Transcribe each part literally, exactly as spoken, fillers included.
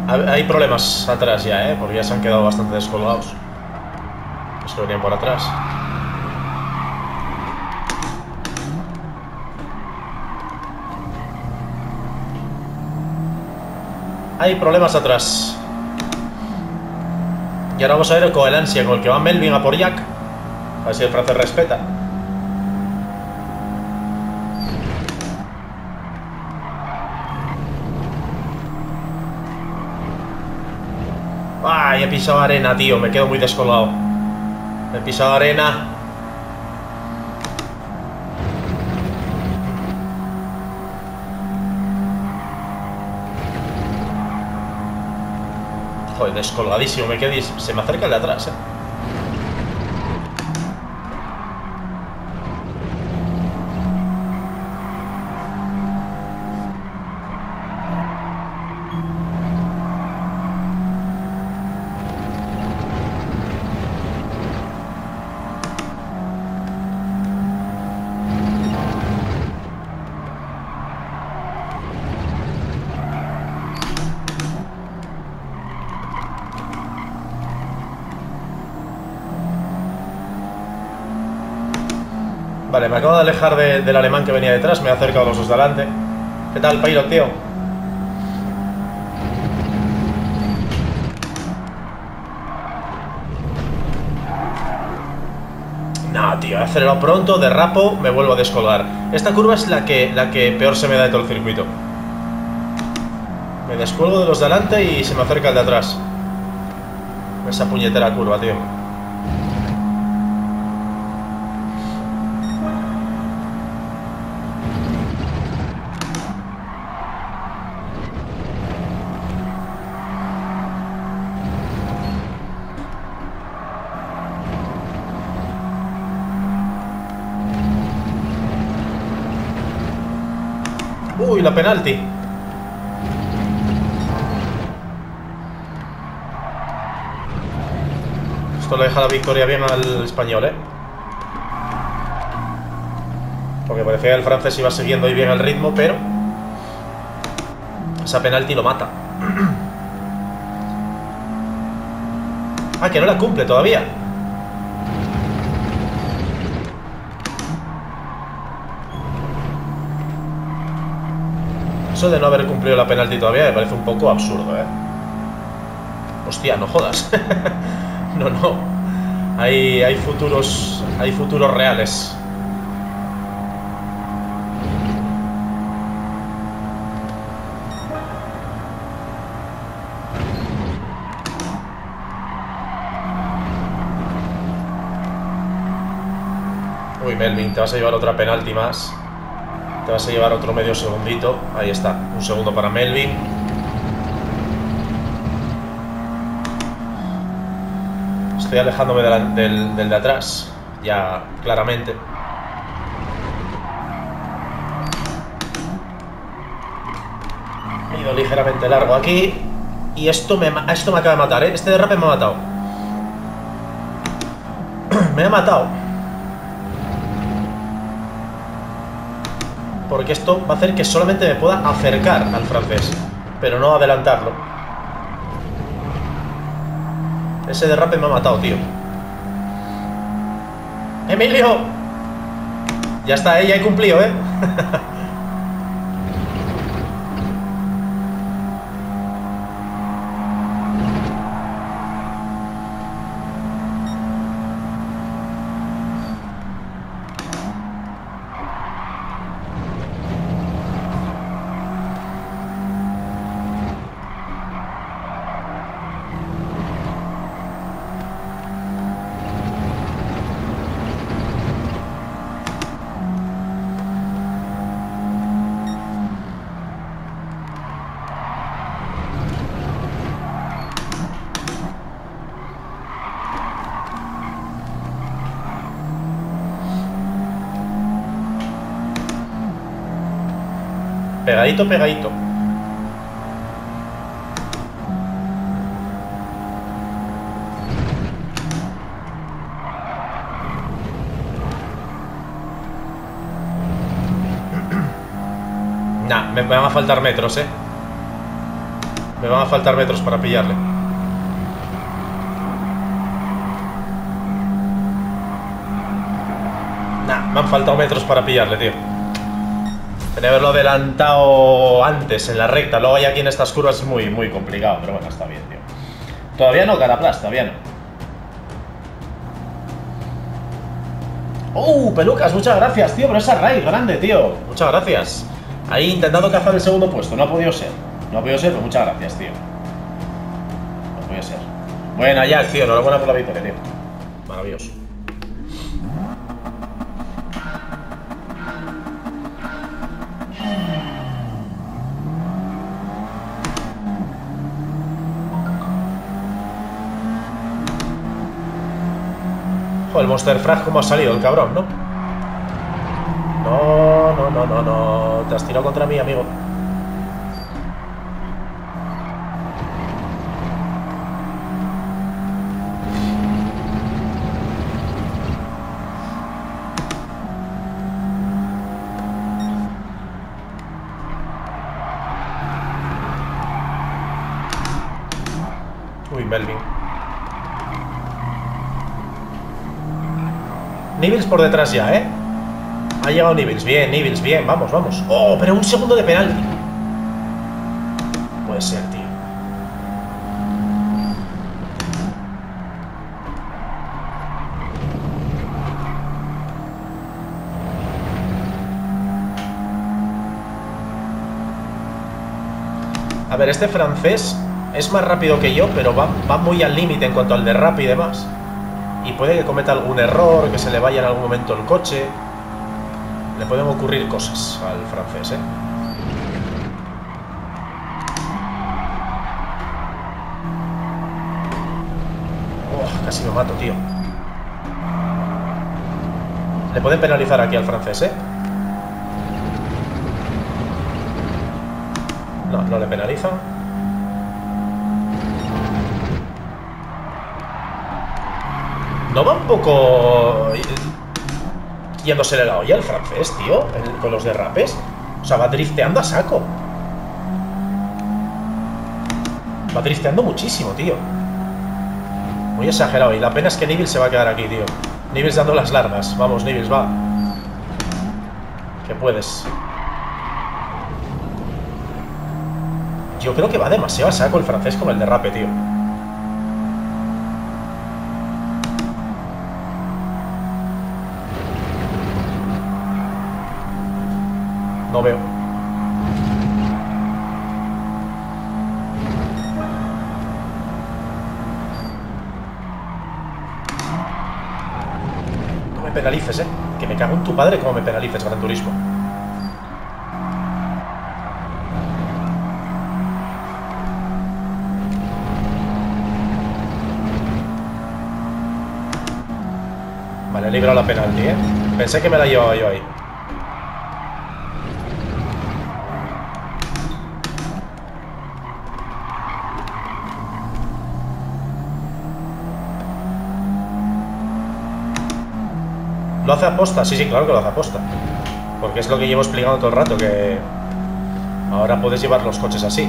Hay problemas atrás ya, ¿eh? Porque ya se han quedado bastante descolgados los que venían por atrás. Hay problemas atrás. Y ahora vamos a ver con el ansia con el que va Melvin a por Jack. A ver si el francés respeta. Ay, he pisado arena, tío. Me quedo muy descolgado. He pisado arena. Joder, descolgadísimo. Me quedé. Se me acerca el de atrás, eh. Vale, me acabo de alejar de, del alemán que venía detrás. Me he acercado a los dos de delante. ¿Qué tal, Pyro, tío? No, tío, he acelerado pronto, derrapo, me vuelvo a descolgar. Esta curva es la que, la que peor se me da de todo el circuito. Me descuelgo de los de delante y se me acerca el de atrás. Esa puñetera curva, tío. Uy, la penalti. Esto le deja la victoria bien al español, ¿eh? Porque parecía que el francés iba siguiendo ahí bien el ritmo, pero esa penalti lo mata. Ah, que no la cumple todavía. Eso de no haber cumplido la penalti todavía me parece un poco absurdo, ¿eh? Hostia, no jodas. No, no. Hay, hay futuros. Hay futuros reales. Uy, Melvin, te vas a llevar otra penalti más. Te vas a llevar otro medio segundito. Ahí está, un segundo para Melvin. Estoy alejándome de la, del, del de atrás. Ya, claramente. He ido ligeramente largo aquí. Y esto me, esto me acaba de matar, ¿eh? Este derrape me ha matado. Me ha matado. Porque esto va a hacer que solamente me pueda acercar al francés, pero no adelantarlo. Ese derrape me ha matado, tío. ¡Emilio! Ya está, ¿eh? Ya he cumplido, ¿eh? Pegadito, pegadito. Nah, me van a faltar metros, eh. Me van a faltar metros para pillarle. Nah, me han faltado metros para pillarle, tío. Tenía que haberlo adelantado antes, en la recta. Luego ya aquí en estas curvas es muy, muy complicado. Pero bueno, está bien, tío. Todavía no, Caraplas, todavía no. ¡Oh, Pelucas! Muchas gracias, tío. Pero esa raid grande, tío. Muchas gracias. Ahí intentando cazar el segundo puesto. No ha podido ser. No ha podido ser, pero muchas gracias, tío. No puede ser. Buena, Jack, tío. Enhorabuena por la victoria, tío. Maravilloso. Joder, el Monster Frag cómo ha salido el cabrón, ¿no? No, no, no, no, no. Te has tirado contra mí, amigo. Uy, Melvin. Nibbles por detrás ya, ¿eh? Ha llegado Nibbles, bien, Nibbles, bien, vamos, vamos. Oh, pero un segundo de penalti. Puede ser, tío. A ver, este francés es más rápido que yo, pero va, va muy al límite en cuanto al derrape y demás. Y puede que cometa algún error, que se le vaya en algún momento el coche. Le pueden ocurrir cosas al francés, ¿eh? Oh, casi me mato, tío. Le pueden penalizar aquí al francés, ¿eh? No, no le penalizan. ¿No va un poco yéndose la olla el francés, tío? El, con los derrapes. O sea, va drifteando a saco. Va drifteando muchísimo, tío. Muy exagerado. Y la pena es que Nibbles se va a quedar aquí, tío. Nibbles dando las largas. Vamos, Nibbles, va. Que puedes. Yo creo que va demasiado a saco el francés con el derrape, tío. No veo. No me penalices, eh. Que me cago en tu padre como me penalices, Gran Turismo. Vale, he librado la penalti, eh. Pensé que me la llevaba yo ahí. ¿Lo hace aposta? Sí, sí, claro que lo hace aposta. Porque es lo que llevo explicando todo el rato, que ahora puedes llevar los coches así.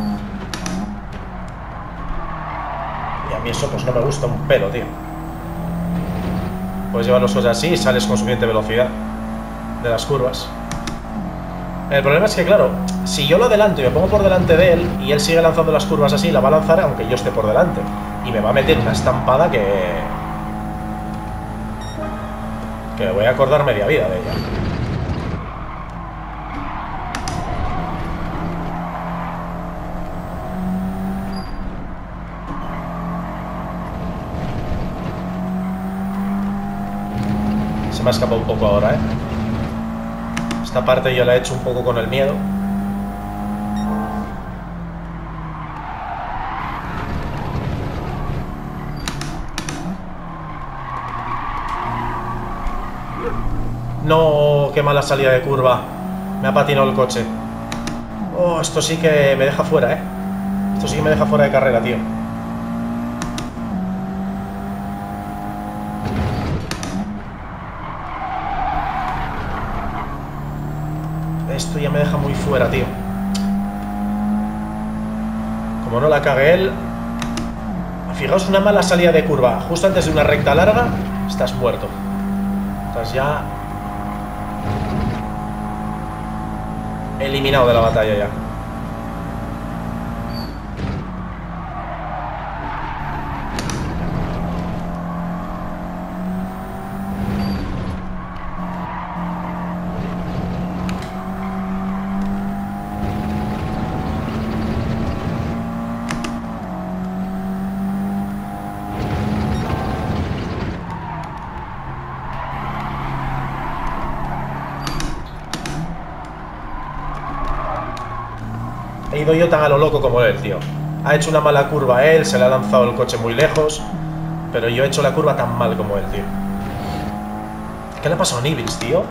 Y a mí eso pues no me gusta un pelo, tío. Puedes llevar los coches así y sales con suficiente velocidad de las curvas. El problema es que, claro, si yo lo adelanto y me pongo por delante de él y él sigue lanzando las curvas así, la va a lanzar aunque yo esté por delante. Y me va a meter una estampada que... que me voy a acordar media vida de ella. Se me ha escapado un poco ahora, ¿eh? Esta parte yo la he hecho un poco con el miedo. No, qué mala salida de curva. Me ha patinado el coche. Oh, esto sí que me deja fuera, ¿eh? Esto sí que me deja fuera de carrera, tío. Esto ya me deja muy fuera, tío. Como no la cague él. Fijaos, una mala salida de curva justo antes de una recta larga, estás muerto. Estás ya eliminado de la batalla ya. He ido yo tan a lo loco como él, tío. Ha hecho una mala curva él, se le ha lanzado el coche muy lejos. Pero yo he hecho la curva tan mal como él, tío. ¿Qué le ha pasado a Nibils, tío?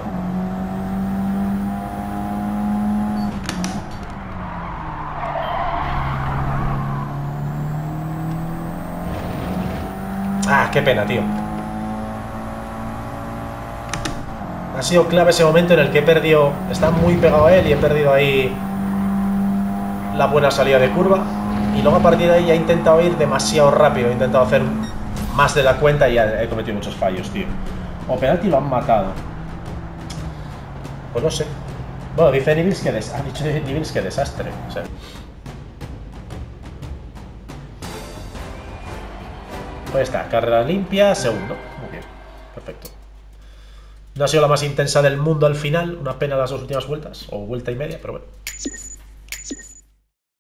Ah, qué pena, tío. Ha sido clave ese momento en el que he perdido... Está muy pegado a él y he perdido ahí la buena salida de curva. Y luego a partir de ahí ya he intentado ir demasiado rápido. He intentado hacer más de la cuenta y ya he cometido muchos fallos, tío. O penalti lo han matado. Pues no sé. Bueno, dice Nibils que, des... ha dicho Nibils que desastre. O sea... Pues está, carrera limpia, segundo. Muy bien, perfecto. No ha sido la más intensa del mundo al final. Una pena las dos últimas vueltas. O vuelta y media, pero bueno.